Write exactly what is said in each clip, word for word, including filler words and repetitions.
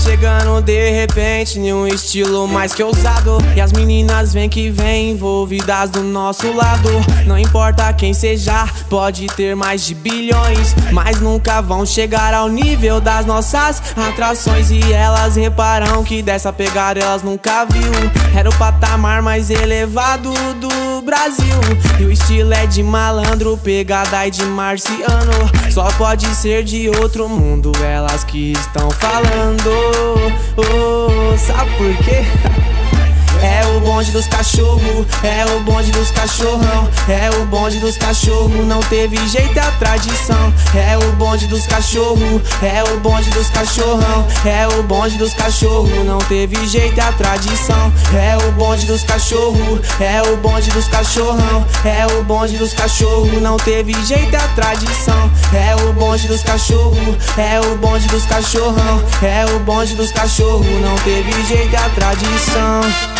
chegando de repente em um estilo mais que ousado, e as meninas vêm que vêm envolvidas do nosso lado. Não importa quem seja, pode ter mais de bilhões, mas nunca vão chegar ao nível das nossas atrações. E elas reparam que dessa pegada elas nunca viu. Era o patamar mais elevado do Brasil, e o estilo é de malandro, pegada é de marciano. Só pode ser de outro mundo, elas que estão falando. Oh, sabe por quê? É o bonde dos cachorros, é o bonde dos cachorrão, é o bonde dos cachorros, não teve jeito, é a tradição. É o bonde dos cachorros, é o bonde dos cachorrão, é o bonde dos cachorros, não teve jeito, é a tradição. É o bonde dos cachorros, é o bonde dos cachorrão, é o bonde dos cachorros, não teve jeito, é a tradição. É o bonde dos cachorros, é o bonde dos cachorrão, é o bonde dos cachorros, não teve jeito, é a tradição.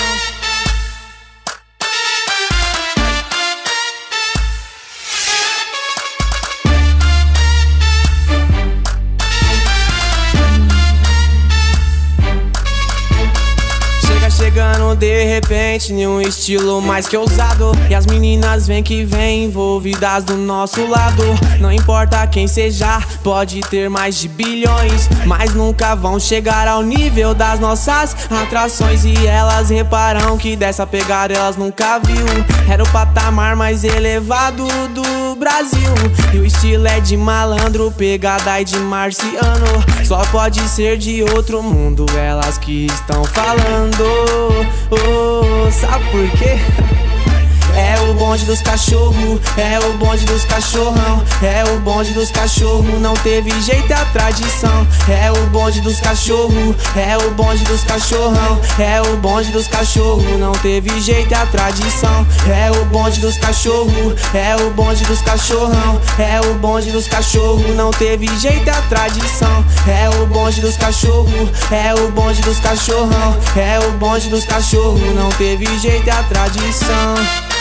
Chegando de repente em um estilo mais que ousado, e as meninas vêm que vêm envolvidas do nosso lado. Não importa quem seja, pode ter mais de bilhões, mas nunca vão chegar ao nível das nossas atrações. E elas reparam que dessa pegada elas nunca viu. Era o patamar mais elevado do Brasil, e o estilo é de malandro, pegada é de marciano. Só pode ser de outro mundo, elas que estão falando. Oh, sabe por quê? É o bonde dos cachorros, é o bonde dos cachorrão, é o bonde dos cachorros, não teve jeito, é a tradição. É o bonde dos cachorros, é o bonde dos cachorrão, é o bonde dos cachorros, não teve jeito, é a tradição. É o bonde dos cachorros, é o bonde dos cachorrão, é o bonde dos cachorros, não teve jeito, é a tradição. É o bonde dos cachorros, é o bonde dos cachorrão, é o bonde dos cachorros, não teve jeito, é a tradição.